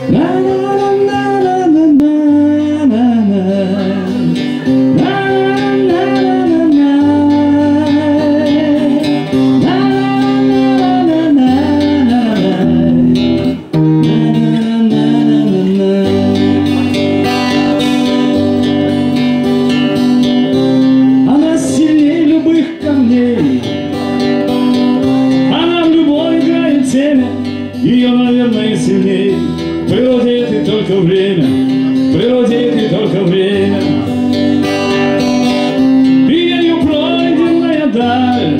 Ее, наверное, сильней. В природе это только время, в природе это только время. Ее пройденная даль,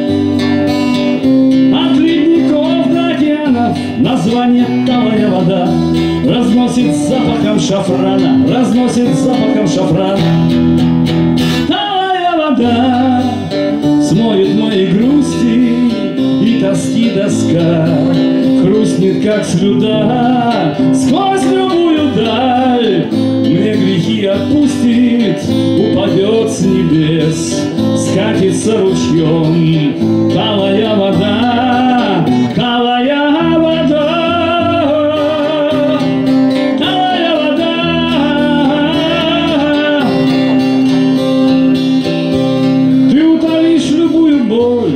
от ледников до океанов, название талая вода, разносит запахом шафрана, разносит запахом шафрана. Талая вода смоет мои грусти и тоски доска, хрустнет, как слюда, сквозь любую даль. Мне грехи отпустит, упадет с небес, скатится ручьем талая вода, талая вода, талая вода. Ты утолишь любую боль,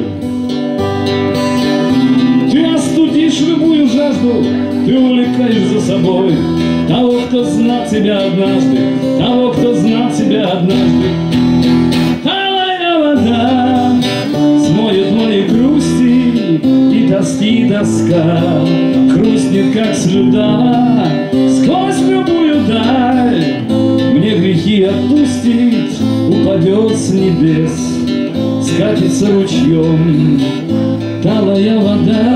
любую жажду, ты увлекаешь за собой того, кто знал тебя однажды, того, кто знал тебя однажды. Талая вода смоет мои грусти и тоски доска, хрустнет, как слюда, сквозь любую даль. Мне грехи отпустит, упадет с небес, скатится ручьем талая вода.